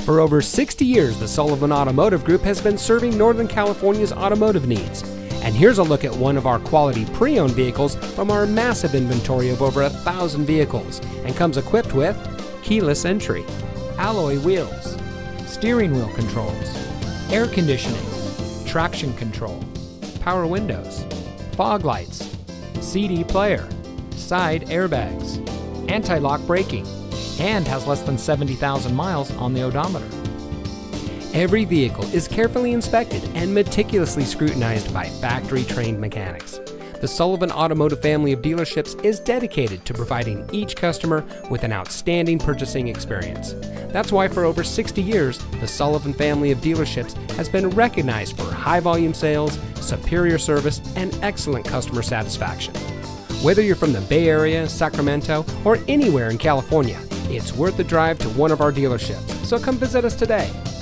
For over 60 years, the Sullivan Automotive Group has been serving Northern California's automotive needs. And here's a look at one of our quality pre-owned vehicles from our massive inventory of over 1,000 vehicles, and comes equipped with keyless entry, alloy wheels, steering wheel controls, air conditioning, traction control, power windows, fog lights, CD player, side airbags, anti-lock braking, and has less than 70,000 miles on the odometer. Every vehicle is carefully inspected and meticulously scrutinized by factory-trained mechanics. The Sullivan Automotive family of dealerships is dedicated to providing each customer with an outstanding purchasing experience. That's why for over 60 years, the Sullivan family of dealerships has been recognized for high-volume sales, superior service, and excellent customer satisfaction. Whether you're from the Bay Area, Sacramento, or anywhere in California, it's worth the drive to one of our dealerships. So come visit us today.